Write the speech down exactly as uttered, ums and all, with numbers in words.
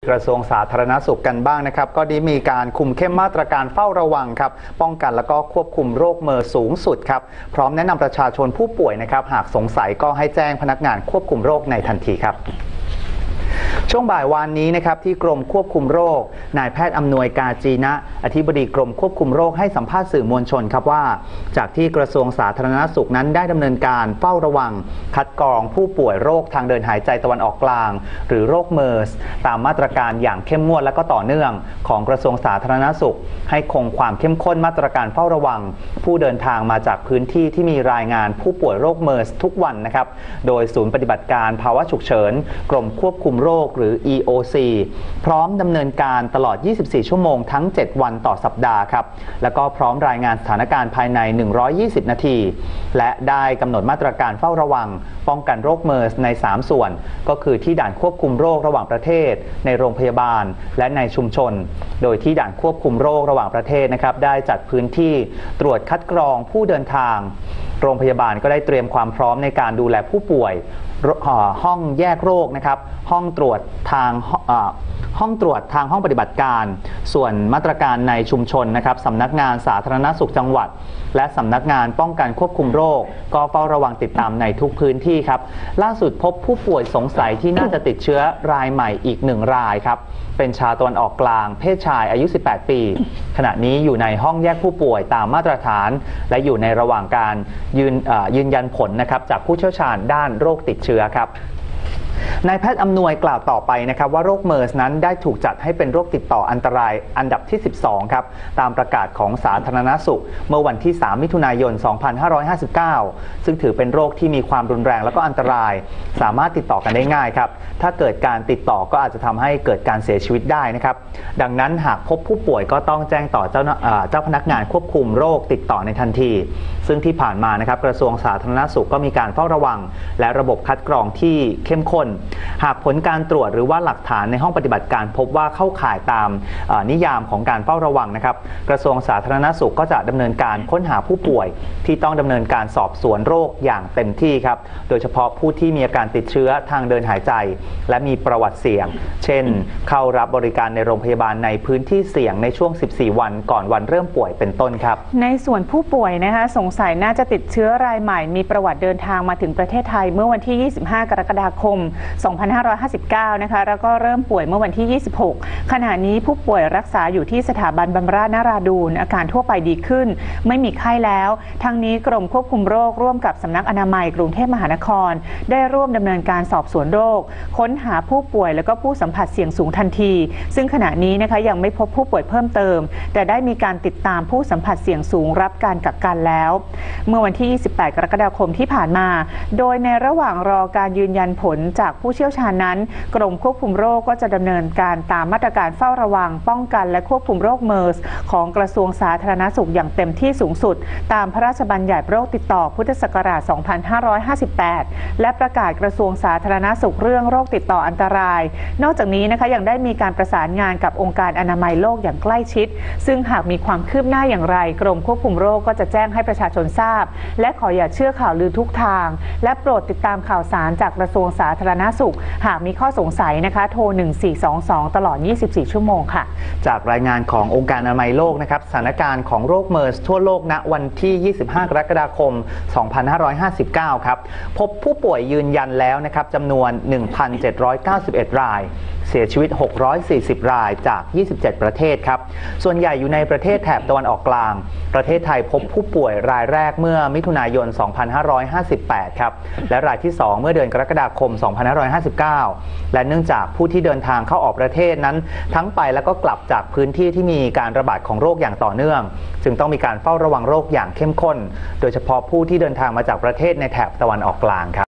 กระทรวงสาธารณสุขกันบ้างนะครับก็ได้มีการคุมเข้มมาตรการเฝ้าระวังครับป้องกันแล้วก็ควบคุมโรคเมอร์สูงสุดครับพร้อมแนะนำประชาชนผู้ป่วยนะครับหากสงสัยก็ให้แจ้งพนักงานควบคุมโรคในทันทีครับช่วงบ่ายวานนี้นะครับที่กรมควบคุมโรคนายแพทย์อำนวยกาจีนะอธิบดีกรมควบคุมโรคให้สัมภาษณ์สื่อมวลชนครับว่าจากที่กระทรวงสาธารณสุขนั้นได้ดำเนินการเฝ้าระวังคัดกรองผู้ป่วยโรคทางเดินหายใจตะวันออกกลางหรือโรคเมอร์สตามมาตรการอย่างเข้มงวดและก็ต่อเนื่องของกระทรวงสาธารณสุขให้คงความเข้มข้นมาตรการเฝ้าระวังผู้เดินทางมาจากพื้นที่ที่มีรายงานผู้ป่วยโรคเมอร์สทุกวันนะครับโดยศูนย์ปฏิบัติการภาวะฉุกเฉินกรมควบคุมโรคหรือ อี โอ ซี พร้อมดำเนินการตลอด ยี่สิบสี่ ชั่วโมงทั้ง เจ็ด วันต่อสัปดาห์ครับแล้วก็พร้อมรายงานสถานการณ์ภายใน หนึ่งร้อยยี่สิบ นาทีและได้กำหนดมาตรการเฝ้าระวังป้องกันโรคเมอร์สใน สาม ส่วนก็คือที่ด่านควบคุมโรคระหว่างประเทศในโรงพยาบาลและในชุมชนโดยที่ด่านควบคุมโรคระหว่างประเทศนะครับได้จัดพื้นที่ตรวจคัดกรองผู้เดินทางโรงพยาบาลก็ได้เตรียมความพร้อมในการดูแลผู้ป่วยห้องแยกโรคนะครับห้องตรวจทางห้องตรวจทางห้องปฏิบัติการส่วนมาตรการในชุมชนนะครับสำนักงานสาธารณสุขจังหวัดและสำนักงานป้องกันควบคุมโรคก็เฝ้าระวังติดตามในทุกพื้นที่ครับล่าสุดพบผู้ป่วยสงสัยที่น่าจะติดเชื้อรายใหม่อีกหนึ่งรายครับเป็นชาวตะวันออกกลางเพศชายอายุสิบแปดปีขณะนี้อยู่ในห้องแยกผู้ป่วยตามมาตรฐานและอยู่ในระหว่างการยืนยืนยันผลนะครับจากผู้เชี่ยวชาญด้านโรคติดเชื้อครับนายแพทย์อำนวยกล่าวต่อไปนะครับว่าโรคเมอร์สนั้นได้ถูกจัดให้เป็นโรคติดต่ออันตรายอันดับที่สิบสองครับตามประกาศของสาธารณสุขเมื่อวันที่สามมิถุนายนสองพันห้าร้อยห้าสิบเก้าซึ่งถือเป็นโรคที่มีความรุนแรงและก็อันตรายสามารถติดต่อกันได้ง่ายครับถ้าเกิดการติดต่อก็อาจจะทำให้เกิดการเสียชีวิตได้นะครับดังนั้นหากพบผู้ป่วยก็ต้องแจ้งต่อเจ้าเจ้าพนักงานควบคุมโรคติดต่อในทันทีซึ่งที่ผ่านมานะครับกระทรวงสาธารณสุขก็มีการเฝ้าระวังและระบบคัดกรองที่เข้มข้นหากผลการตรวจหรือว่าหลักฐานในห้องปฏิบัติการพบว่าเข้าข่ายตามนิยามของการเฝ้าระวังนะครับกระทรวงสาธารณสุขก็จะดำเนินการค้นหาผู้ป่วยที่ต้องดำเนินการสอบสวนโรคอย่างเต็มที่ครับโดยเฉพาะผู้ที่มีอาการติดเชื้อทางเดินหายใจและมีประวัติเสี่ยงเช่นเข้ารับบริการในโรงพยาบาลในพื้นที่เสี่ยงในช่วงสิบสี่วันก่อนวันเริ่มป่วยเป็นต้นครับในส่วนผู้ป่วยนะคะสงสัยน่าจะติดเชื้อรายใหม่มีประวัติเดินทางมาถึงประเทศไทยเมื่อวันที่ยี่สิบห้ากรกฎาคมสองพันห้าร้อยห้าสิบเก้านะคะแล้วก็เริ่มป่วยเมื่อวันที่ยี่สิบหกขณะนี้ผู้ป่วยรักษาอยู่ที่สถาบันบำราศนราดูนอาการทั่วไปดีขึ้นไม่มีไข้แล้วทั้งนี้กรมควบคุมโรคร่วมกับสำนักอนามัยกรุงเทพมหานครได้ร่วมดำเนินการสอบสวนโรคค้นหาผู้ป่วยและก็ผู้สัมผัสเสี่ยงสูงทันทีซึ่งขณะนี้นะคะยังไม่พบผู้ป่วยเพิ่มเติมแต่ได้มีการติดตามผู้สัมผัสเสี่ยงสูงรับการกักกันแล้วเมื่อวันที่ยี่สิบแปดกรกฎาคมที่ผ่านมาโดยในระหว่างรอการยืนยันผลจากผู้เชี่ยวชาญนั้นกรมควบคุมโรคก็จะดำเนินการตามมาตรการเฝ้าระวังป้องกันและควบคุมโรคเมอร์สของกระทรวงสาธารณสุขอย่างเต็มที่สูงสุดตามพระราชบัญญัติโรคติดต่อพุทธศักราชสองพันห้าร้อยห้าสิบแปดและประกาศกระทรวงสาธารณสุขเรื่องโรคติดต่ออันตรายนอกจากนี้นะคะยังได้มีการประสานงานกับองค์การอนามัยโลกอย่างใกล้ชิดซึ่งหากมีความคืบหน้าอย่างไรกรมควบคุมโรคก็จะแจ้งให้ประชาชนทราบและขออย่าเชื่อข่าวลือทุกทางและโปรดติดตามข่าวสารจากกระทรวงสาธารณสุขหากมีข้อสงสัยนะคะโทรหนึ่งสี่สองสองตลอดยี่สิบสี่ชั่วโมงค่ะจากรายงานขององค์การอนามัยโลกนะครับสถานการณ์ของโรคเมอร์สทั่วโลกณวันที่ยี่สิบห้ากรกฎาคมสองพันห้าร้อยห้าสิบเก้าครับพบผู้ป่วยยืนยันแล้วนะครับจำนวน หนึ่งพันเจ็ดร้อยเก้าสิบเอ็ด รายเสียชีวิตหกร้อยสี่สิบรายจากยี่สิบเจ็ดประเทศครับส่วนใหญ่อยู่ในประเทศแถบตะวันออกกลางประเทศไทยพบผู้ป่วยรายแรกเมื่อมิถุนายนสองพันห้าร้อยห้าสิบแปดครับและรายที่สองเมื่อเดือนกรกฎาคมสองพันห้าร้อยห้าสิบเก้าและเนื่องจากผู้ที่เดินทางเข้าออกประเทศนั้นทั้งไปแล้วก็กลับจากพื้นที่ที่มีการระบาดของโรคอย่างต่อเนื่องจึงต้องมีการเฝ้าระวังโรคอย่างเข้มข้นโดยเฉพาะผู้ที่เดินทางมาจากประเทศในแถบตะวันออกกลางครับ